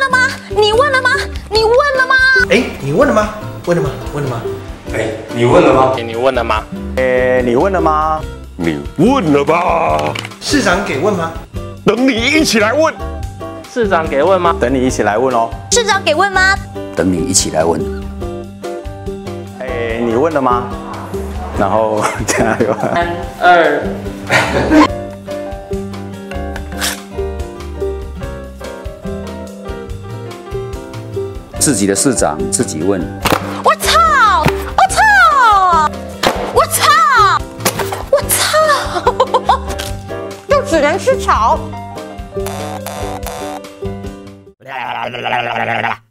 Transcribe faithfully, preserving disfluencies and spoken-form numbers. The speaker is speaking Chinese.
了吗？你问了吗？你问了吗？ 哎，你问了吗？问了吗？问了吗？ 哎，你问了吗？ 你问了吗？ 哎，你问了吗？ 你问了吧？ 市长给问吗？ 等你一起来问。 市长给问吗？ 等你一起来问哦。 市长给问吗？ 等你一起来问。 哎，你问了吗？然后加油。 三二。 自己的市长自己问。 我操！我操！我操！我操！就只能吃草。